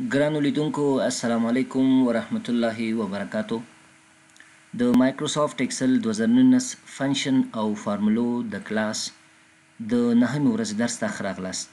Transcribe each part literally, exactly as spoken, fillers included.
ګرانو لیدونکو السلام علیکم ورحمت الله وبرکاتو. د مایکروسافت اکسل دوه زره نولس فنکشن او فارمولو د کلاس د نهمې ورځې درس ته ښه راغلاست.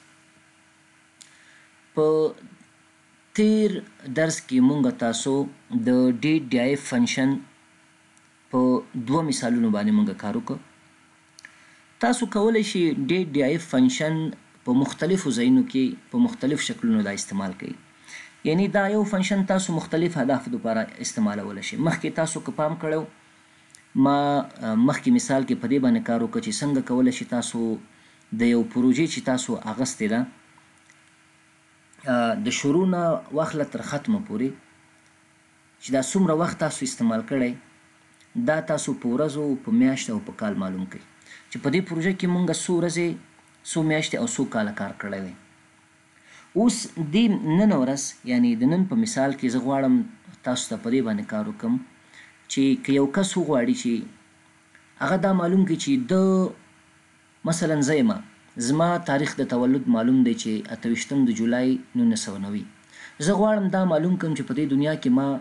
په تیر درس کې مونږ تاسو د ډیټ ډایف فنکشن په دوه مثالونو باندې مونږ کار وکړ. تاسو کولی شئ ډیټ ډایف فنکشن په مختلفو ځایونو کې په مختلف شکلونو دا استعمال کړئ. یعنی دا یو فنکشن تاسو مختلف اهدافو لپاره استعمالولی شئ. مخکې تاسو که پام کړی ما مخکې مثال کې په دې باندې کار وکړ چې څنګه کولی شئ تاسو د یو پروژې چې تاسو اخیستې ده د شروع نه واخله تر ختمه پورې چې دا څومره وخت تاسو استعمال کړی دا تاسو په ورځو په میاشت او په کال معلوم کړئ چې په دې پروژه کې مونږ څو ورځې څو میاشتې او څو کاله کار کړی دی. اوس دې نن ورځ یعنی د نن په مثال کې زه غواړم تاسو ته په دې باندې کار وکړم چې که یو کس وغواړي چې هغه دا معلوم کړي چې د مثلا زه یم زما تاریخ د تولد معلوم دی چې اته ویشتم د جولای نولس سوه نوي. زه غواړم دا معلوم کړم چې په دې دنیا کې ما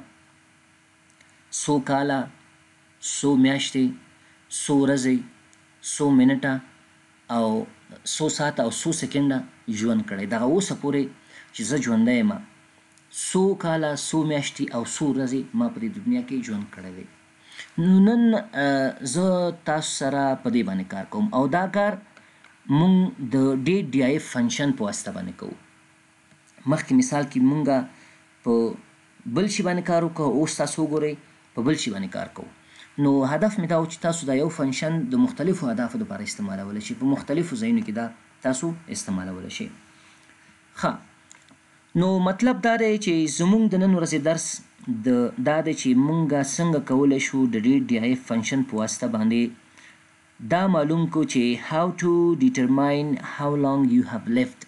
څو کاله څو میاشتې څو ورځې څو منټه او څو ساعته او څو سکنډه ژوند کړی. دغه اوسه پورې چې زه ژوندی یم څو کاله څو میاشتې او څو ورځې ما په دې دنیا کې ژوند کړی دی. نو نن زه تاسو سره په دې باندې کار کوم او دا کار مونږ د ډیټ ډایف فنکشن په واسطه باندې کوو. مخکې مثال کې مونږ په بل شي باندې کار وکړو، اوس تاسو وګورئ په بل شي باندې کار کوو. نو هدف مې دا و چې تاسو دا یو فنکشن د مختلفو اهدافو لپاره استعمالولی شئ، په مختلفو ځایونو کې دا تاسو استعمالولی شئ. ښه نو مطلب دا دی چې زموږ د نن ورځې درس د دا دی چې مونږ څنګه کولی شو د ډیټ ډایف فنکشن په واسطه باندې دا معلوم کړو چې how to determine how long you have left.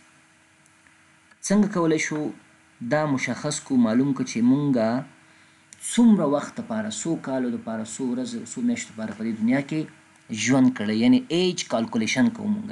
څنګه کولی شو دا مشخص کو معلوم کړو چې مونږ څومره وخت لپاره څو کالو لپاره څو ورځې څو میاشتو لپاره په دې دنیا کې ژوند کړی، یعنی ایج کالکولیشن کوو مونږ.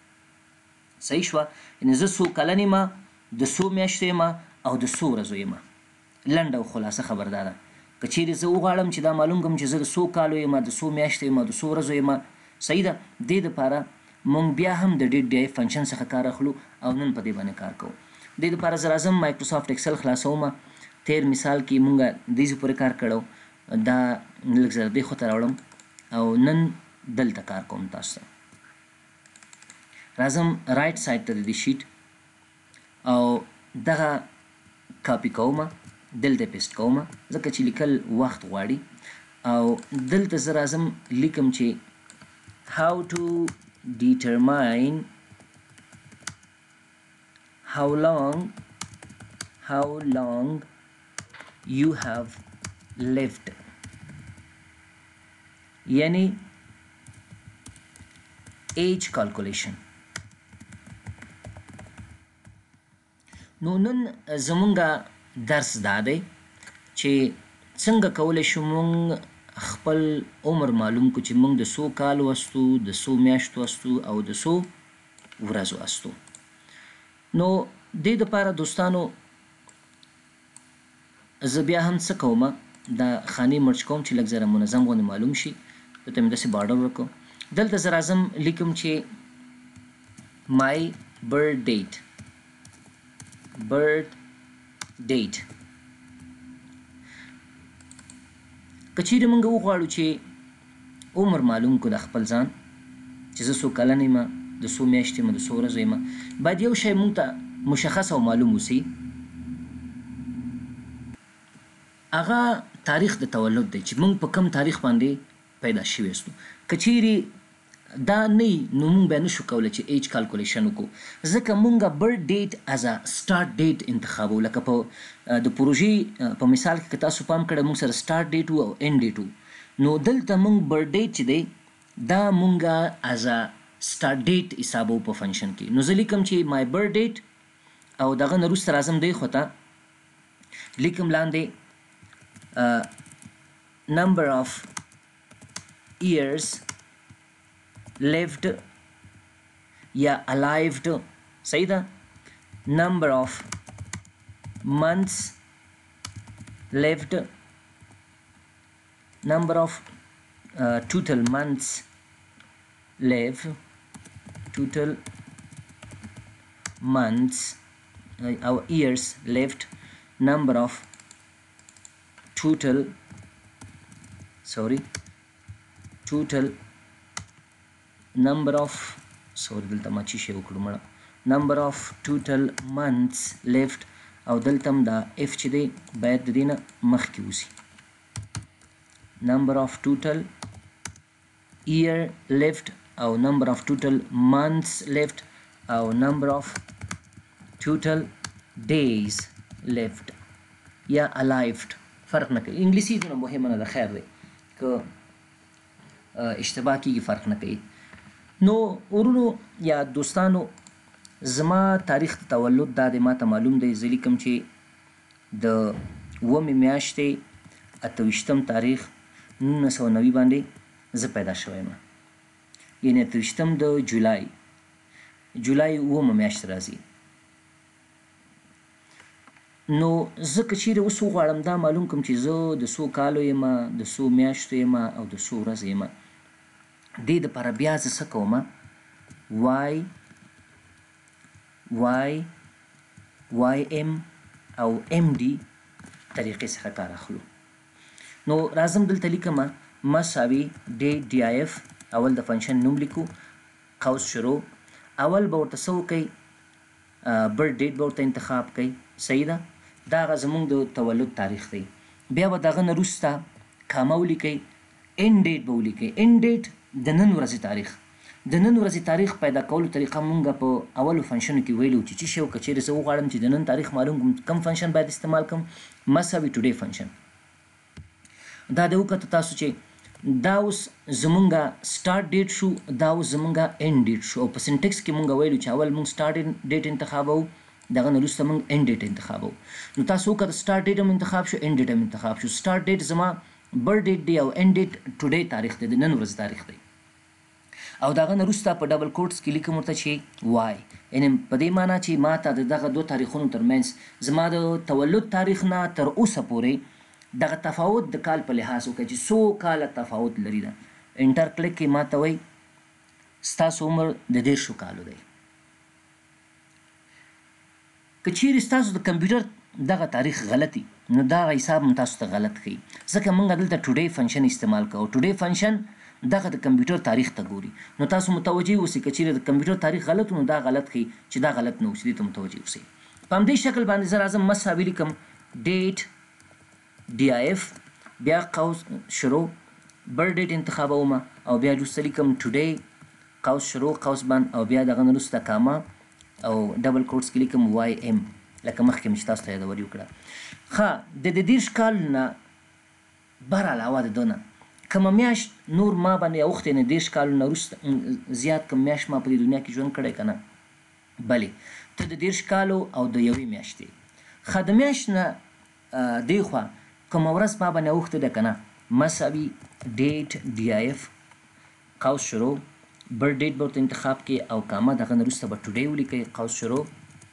صحیح شوه؟ یعنی زه څو کلن یم، د څو میاشتو یم او د څو ورځو یم. لنډه او خلاصه خبر دا ده. که چیرې زه وغواړم چې دا معلوم کړم چې زه د څو کالو یم، د څو میاشتو یم، د څو ورځو یم، صحیح ده. دې دپاره مونږ بیا هم د ډیټ ډایف فنکشن څخه کار اخلو او نن په دې باندې کار کوو. دې دپاره زه راځم مایکروسافت اکسل خلاصومه. تیر مثال کې مونږ دې پورې کار کړو، دا لږ زر دې خواته راوړم او نن دلته کار کوم. تاسو ته راځم رایټ سایډ ته د دې شیټ او دغه کاپي کومه، دلته پیسټ کومه ځکه چې لیکل وخت غواړي. او دلته زه راځم لیکم چې how to determine how long how long you have lived، یعنی ایج کالکولیشن. نو نن زمونږ درس دا دی چې څنګه کولی شو مونږ خپل عمر معلوم کړو چې مونږ د څو کالو استو، د څو میاشتو استو او د څو ورځو استو. نو دې دپاره دوستانو زه بیا هم څه کومه، دا خانې مرچ کوم چې لږ ذره منظم غوندې معلوم شي. دلته مې داسې بارډر ورکړو. دلته زه راځم لیکم چې my birth date birth date. که چیرې موږ وغواړو چې عمر معلوم کړو د خپل ځان چې زه څو کلن یم، د څو میاشتې یم، د څو ورځو یم، باید یو شی موږ ته مشخص او معلوم اوسي، هغه تاریخ د تولد دی چې موږ په کم تاریخ باندې پیدا شوي یاستو. که چیرې دا نه وي نو موږ بیا نشو کولی چې ایج کالکولیشن وکړو، ځکه موږ برث ډیټ از ا سټارټ ډیټ انتخابو. لکه په د پروژې په مثال کې که تاسو پام کړی موږ سره سټارټ ډیټ و او اینډ ډیټ و. نو دلته موږ برث ډیټ چې دی دا موږ از ا سټارټ ډیټ حسابو په فنکشن کې. نو زه لیکم چې مای برث ډیټ او دغه نه وروسته راځم دې خواته لیکم لاندې number of years lived یا alive، صحیح ده. number of months left, number of uh, total months left, total months uh, our years left, number of total sorry total number of sorry دلته ما چی شی وکړو مړه number of total months left او دلته هم دا اف چې دی باید د دې نه مخکې وځي number of total year left او number of total months left او number of total days left یا alive فرق نه کوي انګلیسي دونه مهمه نه ده خیر دی که اشتباه کیږي فرق نه کوي نو ورونو یا دوستانو زما تاریخ د تولد دا د ماته معلوم دی زه لیکم چې د اوومې میاشتې اته ویشتم تاریخ نولس سوه نوي باندې زه پیدا شوی یم یعنې اته ویشتم د جولای جولای اوومه میاشت راځي نو زه که چیرې اوس وغواړم دا معلوم کړم چې زه د څو کالو یم د څو میاشتو یم او د څو ورځو یم دې دپاره بیا زه څه کوم وای وای وای ام او ام ډي طریقې څخه کار اخلو نو راځم دلته لیکم مساوي ډي ډي آی اف اول د فنکشن نوم لیکو قوس شروع اول به ورته څه وکئ برث ډیټ به ورته انتخاب کوئ صحیح ده دا هغه زموږ د تولد تاریخ دی بیا به د هغه نه وروسته کامه ولیکئ ان ډیټ به ولیکئ ان ډیټ د نن ورځې تاریخ د نن ورځې تاریخ پیدا کولو طریقه مونږ په اولو فنکشنو کې ویلو چې څه شی که چیرې زه وغواړم چې د نن تاریخ معلوم کړم کم فنکشن باید استعمال کړم مساوي ټوډے فنکشن دا د وکړه تاسو چې دا اوس زمونږ سټارټ ډیټ شو دا اوس زمونږ ان ډیټ شو او په سینټکس کې مونږ ویلو چې اول مونږ سټارټ ډیټ انتخابوو دغه نه وروسته مونږ ان ډیټ انتخابوو نو تاسو وکړه سټارټ ډیټ هم انتخاب شو ان ډیټ هم انتخاب شو سټارټ ډیټ زما برث ډیټ دی او ان ډیټ ټوډے تاریخ دی د نن ورځې تاریخ دی او دغه نه وروسته په ډبل کوټس کې لیکم ورته چې وای یعنې په دې معنا چې ما ته د دغه دوه تاریخونو ترمنځ زما د تولد تاریخ نه تر اوسه پورې دغه تفاوت د کال په لحاظ وکړه چې څو کاله تفاوت لري ده انټر کلیک کې ما ته وایي ستاسو عمر د دېرشو کالو دی که چیرې ستاسو د کمپیوټر دغه تاریخ غلطي نو دغه حساب هم تاسو ته غلط ښیي ځکه موږ دلته ټوډے فنکشن استعمال کوو ټوډے فنکشن دغه د کمپیوټر تاریخ ته ګوري نو تاسو متوجه اوسئ که چیرې د کمپیوټر تاریخ غلط نو دا غلط ښیي چې دا غلط نه اوسي دې ته متوجه اوسئ په همدې شکل باندې زه راځم مساوي لیکم ډیټ ډي آی اف بیا قوس شروع برث ډیټ انتخابوم او بیا وروسته لیکم ټوډے قوس شروع قوس بند او بیا دغه نه وروسته کاما او ډبل کوټس کې لیکم وای ام لکه مخکې مې چې تاسو ته یادوري وکړه ښه د د دېرش کال نه بر علاوه د ده نه کومه میاشت نور ما باندې اوښتې نه دېرش کالو نه وروسته زیات کوم میاشت ما په دې دنیا کې ژوند کړی که نه بلې ته د دېرش کالو او د یوې میاشتې ښه د میاشت نه دې خوا کومه ورځ ما باندې اوښته ده که نه مساوي ډیټ ډي آی اف قوس شروع برث ډیټ به ورته انتخاب کې او کامه دغه نه وروسته به ټوډے ولیکئ قوس شروع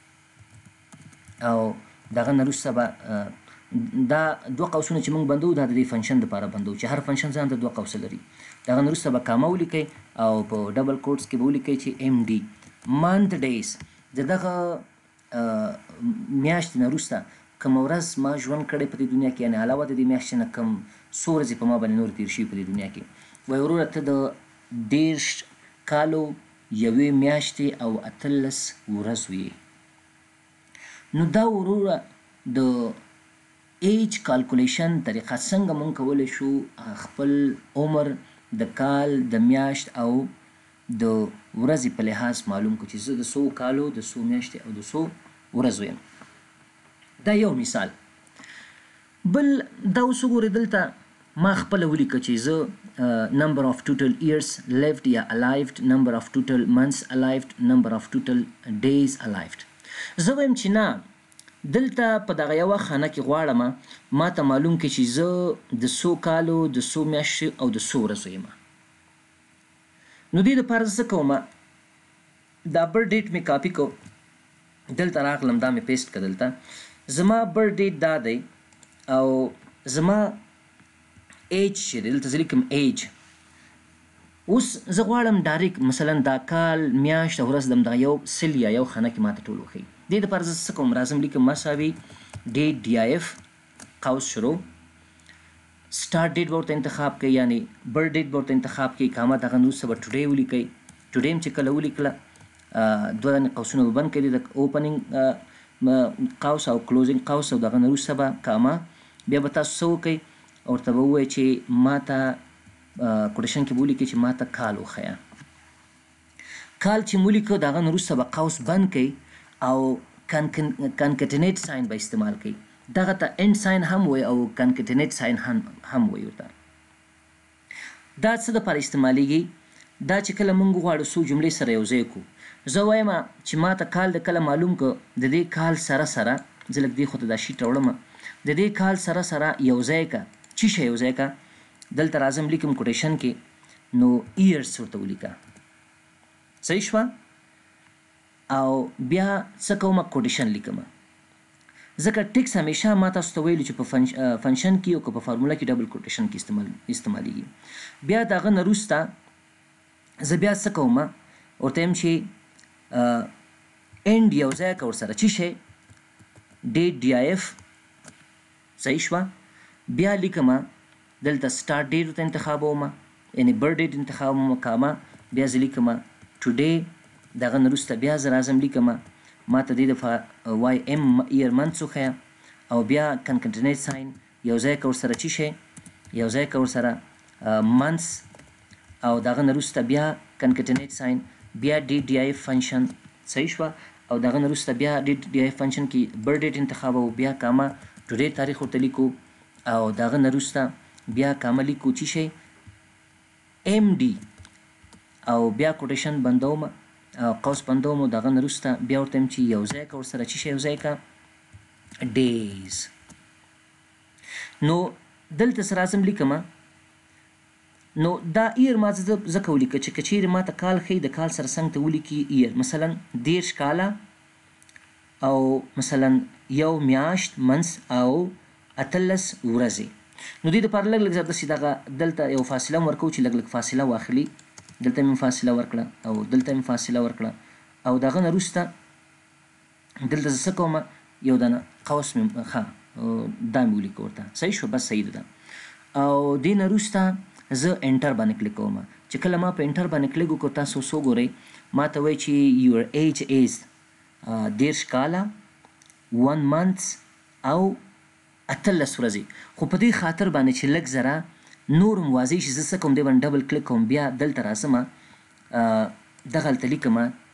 او دغه نه وروسته به دا دوه قوسونه چې موږ بندو دا د دې فنکشن دپاره بندو چې هر فنکشن ځان ته دوه قوسه لري دغه نه وروسته به کامه ولیکئ او په ډبل کوټس کې به ولیکئ چې ایم ډي منت ډیز د دغه میاشتې نه وروسته کومه ورځ ما ژوند کړی په دې دنیا کې یعنې علاوه د دې میاشتې نه کوم څو ورځې په ما باندې نور تېر شوي په دې دنیا کې وایي وروره ته د دېرش کالو یوې میاشتې او اتلس ورځو یې نو دا وروره د ایج کالکولیشن طریقه څنګه مونږ کولی شو خپل عمر د کال د میاشت او د ورځې په لحاظ معلوم کړو چې زه د څو کالو د څو میاشتې او د څو ورځو یم دا یو مثال بل دا اوس وګورئ دلته ما خپله ولیکه چې زه نمبر آف ټوټل ایرس لیفټ یا الایفډ نمبر آف ټوټل منثس الایفډ نمبر آف ټوټل ډیز الایفډ زه وایم چې نه دلته په دغه یوه خانه کې غواړم ما ته معلوم کړي چې زه د څو کالو د څو میاشتو او د څو ورځو یم نو دې دپاره زه څه کوم دا برث ډیټ مې کاپي کو دلته راغلم دا مې پیسټ کړه دلته زما برډ ډیټ دا دی او زما ایج چې دی دلته زه لیکم ایج. اوس زه غواړم ډایرکټ مثلا دا کال میاشت او ورځ د همدغه یو سل یا یو خانه کې ماته ټول وښیي. دې دپاره زه څه کوم راځم لیکم مساوي ډیټ ډي آی اف قوس شروع سټارټ ډیټ به ورته انتخاب کوي یعنی برډ ډیټ به ورته انتخاب کوي کامه دغه نه وروسته به ټوډی ولیکئ. ټوډی هم چې کله ولیکله دوه دانې قوسونه به بند کړي د اوپننګ قوس او کلوزنګ قوس او دغه نه وروسته به کامه. بیا به تاسو څه وکئ ورته به ووایئ چې ماته کوټیشن کې به ولیکئ چې ماته کال وښیه. کال چې مو ولیکه د هغه نه وروسته به قوس بند کړئ او کنکټینیټ ساین به استعمال کړئ. دغه ته انډ ساین هم وایي او کنکټینیټ ساین هم وایي ورته. دا څه دپاره استعمالیږي؟ دا چې کله موږ غواړو څو جملې سره یو ځای کړو. زه وایم چې ماته کال د کله معلوم که د دې کال سره سره زه لږ دې خوا ته دا شیټ راوړم د دې کال سره سره یو ځای که څه شی یو ځای که دلته راځم لیکم کوټیشن کې نو ایرس ورته ولیکه. صحیح شوه؟ او بیا څه کومه کوټیشن لیکمه ځکه ټیکس همیشه ما تاسو ته ویلو چې په فنکشن کې او که په فارموله کې ډبل کوټیشن کې استعمال استعمالیږي. بیا د هغه نه وروسته زه بیا څه کوم ورته یم چې انډ یو ځای که ورسره څه شی ډیټ ډي آی اف. صحیح شوه؟ بیا لیکمه دلته سټارټ ډیټ ورته انتخابوم یعنی برډ ډیټ انتخابوم کامه. بیا زه لیکمه ټوډی دغه نه وروسته بیا زه راځم لیکمه ما ته دې دفعه وای ایم ایر منث وښیه او بیا کنکټینیټ ساین یو ځای که ورسره څه شی یو ځای که ورسره منث او دغه نه وروسته بیا کنکټینیټ ساین بیا ډیټ ډي آی اف فنکشن. صحیح شوه؟ او دغه نه وروسته بیا ډیټ ډي آی اف فنکشن کې برډ ډیټ انتخابوو بیا کامه ټوډی تاریخ ورته لیکو او دغه نه وروسته بیا کامه لیکو څه شی ایم ډي او بیا کوټیشن بندوم او قوس بندوم دغه نه وروسته بیا ورته یم چې یو ځای که ورسره څه شی یو ځای که ډیز. نو دلته څه راځم لیکمه نو دا ایر ما ځکه ولیکه چې که چیرې ما ته کال ښیي د کال سره څنګ ته ولیکي ایر مثلا دېرش کاله او مثلا یو میاشت منځ او اتلس ورځې. نو دې دپاره لږ لږ زر داسې دغه دلته یو فاصله هم ورکوو چې لږ لږ فاصله واخلي. دلته مې فاصله ورکړه او دلته مې فاصله ورکړه او دغه نه وروسته دلته زه څه کوم یو دانه قوس مې ښه دا مې ولیکه ورته. صحیح شوه؟ بس صحیح ده. او دې نه وروسته زه انټر باندې کلیک کوم. چې کله ما په انټر باندې کلیک وکړو تاسو څه وګورئ ما ته وایي چې یور ایج ایز دېرش کاله ون منث او اتلس ورځې. خو په دې خاطر باندې چې لږ ذره نور هم واضح شي زه څه کوم دې باندې ډبل کلیک کوم بیا دلته راځم دغه هلته لیکم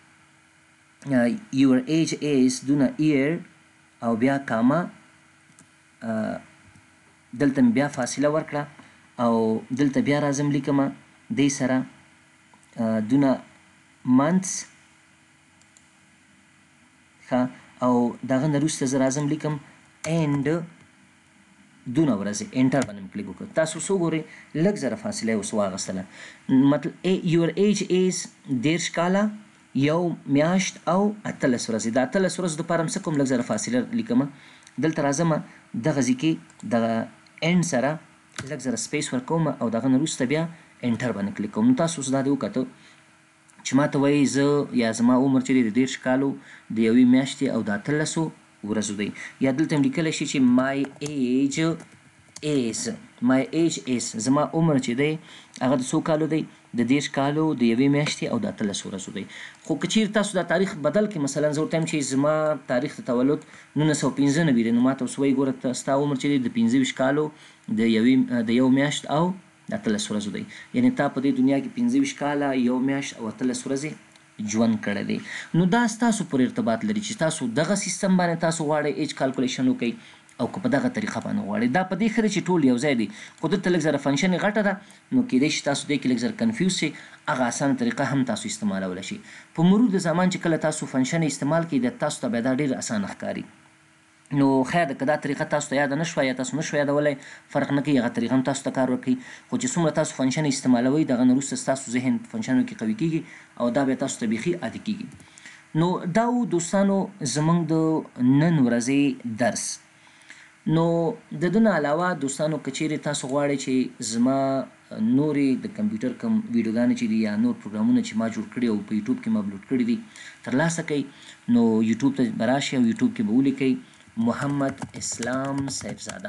یور ایج ایز دونه ایر او بیا کامه دلته مې بیا فاصله ورکړه او دلته بیا راځم لیکم دې سره دونه منث ښه او دغه نه وروسته زه راځم لیکم اینډ دونه ورځې انټر باندې مې کلیک وکړ. تاسو څه وګورئ لږ زره فاصله یې اوس واخیستله مطلب یور ایج ایز دېرش کاله یو میاشت او اتلس ورځې. د اتلس ورځو دپاره هم څه کوم لږ زره فاصله لیکم دلته راځم دغه ځای کې دغه اینډ سره لږ زره سپیس ورکوم او دغه نه وروسته بیا انټر باندې کلیک کوم. نو تاسو اوس دا دې وکتو چې ما ته وایي زه یا زما عمر چې دی د دېرش کالو د یوې میاشتې او د اتلسو ورځو دی. یا دلته هم لیکلی شي چې مای ایج ایز مای ایج ایز زما عمر چې دی هغه د څو کالو دی د دېرش کالو د یوې میاشتې او د اتلسو ورځو دی. خو که چیرې تاسو دا تاریخ بدل کړئ مثلا زه ورته یم چې زما تاریخ د تولد نولس سوه پنځه نوي دی نو ما ته اوس وایي ګوره ستا عمر چې دی د پنځه ویشت کالو د یوې د یو میاشت او د اتلس ورځو دی. یعنې تا په دې دنیا کې پنځه ویشت کاله یو میاشت او اتلس ورځې ژوند کړی دی. نو دا ستاسو پورې ارتباط لري چې تاسو دغه سیستم باندې تاسو غواړئ ایج کالکولیشن وکړئ او که په دغه طریقه باندې غواړئ. دا په دې ښه دی چې ټول یو ځای دی خو دلته لږ زره فنکشن یې غټه ده نو کیدای شي تاسو دې کې لږ زره کنفیوز شئ. هغه اسانه طریقه هم تاسو استعمالولی شئ. په مرور د زمان چې کله تاسو فنکشن استعمال کړئ د تاسو ته بیا دا ډېر اسانه ښکاري. نو خیر ده که دا طریقه تاسو ته یاده نه شوه یا تاسو نه شوه یادولی فرق نه کوي هغه طریقه هم تاسو ته کار ورکوي. خو چې څومره تاسو فنکشن استعمالوئ دغه نه وروسته ستاسو ذهن فنکشنو کې قوي کېږي او دا بیا تاسو ته بیخي عادي کېږي. نو دا و دوستانو زموږ د نن ورځې درس. نو د دې نه علاوه دوستانو که چیرې تاسو غواړئ چې زما نورې د کمپیوټر کوم ویډیوګانې چې دي یا نور پروګرامونه چې ما جوړ کړي او په یوټیوب کې ما اپلوډ کړي دي ترلاسه کړئ. نو یوټیوب ته به راشئ او یوټیوب کې به ولیکئ محمد اسلام صاحبزاده.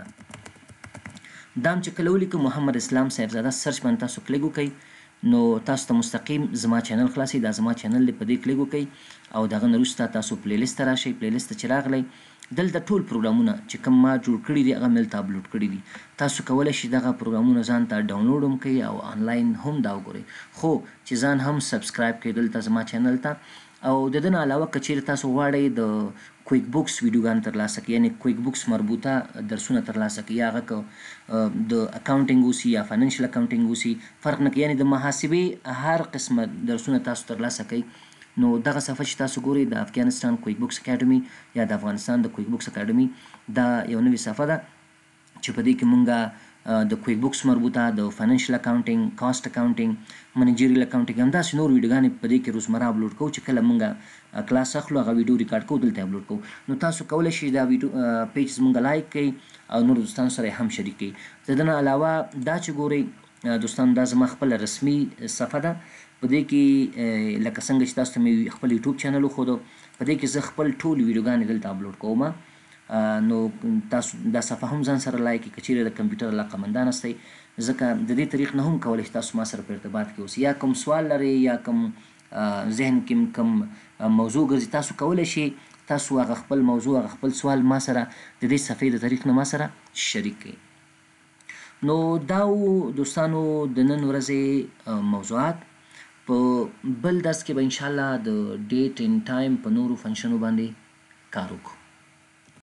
دا هم چې کله ولیکئ محمد اسلام صاحبزاده سرچ باندې تاسو کلیک وکئ نو تاسو ته مستقیم زما چینل خلاصي. دا زما چینل دی، په دې کلیک وکئ او دغه نه وروسته تاسو پلی لیست ته راشئ. پلی لیست ته چې راغلی دلته ټول پروګرامونه چې کوم ما جوړ کړي دي هغه مې دلته اپلوډ کړي دي. تاسو کولی شئ دغه پروګرامونه ځان ته ډاونلوډ هم کړئ او آنلاین هم دا وګورئ، خو چې ځان هم سبسکرایب کړئ دلته زما چینل ته. او د دې نه علاوه که چیرې تاسو غواړئ د کویک بوکس ویډیوګان ترلاسه کړئ، یعنې کویک بوکس مربوطه درسونه ترلاسه کړئ، یا هغه که د اکاونټینګ اوسي یا فاینانشل اکاونټینګ اوسي فرق نه کوي، یعنې د محاسبې هر قسمه درسونه تاسو ترلاسه کړئ. نو دغه صفحه چې تاسو ګورئ د افغانستان کویک بوکس اکاډمي یا د افغانستان د کویک بوکس اکاډمي دا یو نوې صفحه ده چې په دې کې مونږ د کویک بوکس مربوطه د فاینانشل اکاونټینګ، کاسټ اکاونټینګ، منیجریل اکاونټینګ همداسې نور ویډیوګانې په دې کې روزمره اپلوډ کوو. چې کله مونږ کلاس اخلو هغه ویډیو ریکارډ کوو دلته اپلوډ کوو. نو تاسو کولی شئ دا ویډیو پیج زمونږ لایک کړئ او نور دوستانو سره هم شریک کړئ. د دې نه علاوه دا چې ګورئ دوستانو دا زما خپله رسمي صفحه ده. په دې کې لکه څنګه چې تاسو ته مې خپل یوټیوب چینل وښودو په دې کې زه خپل ټول ویډیوګانې دلته اپلوډ کوم. نو تاسو دا صفحه هم ځان سره لایک کړئ که چیرې د کمپیوټر علاقمندان هستئ، ځکه د دې طریق نه هم کولی شئ تاسو ما سره په ارتباط کې اوسئ. یا کوم سوال لرئ یا کوم ذهن کې کوم موضوع ګرځي تاسو کولی شئ تاسو هغه خپل موضوع هغه خپل سوال ما سره د دې صفحې د طریق نه ما سره شریک کړئ. نو دا دوستانو د نن ورځې موضوعات. په بل درس کې به انشاءالله د ډیټ اینډ ټایم په نورو فنکشنو باندې کار وکړو.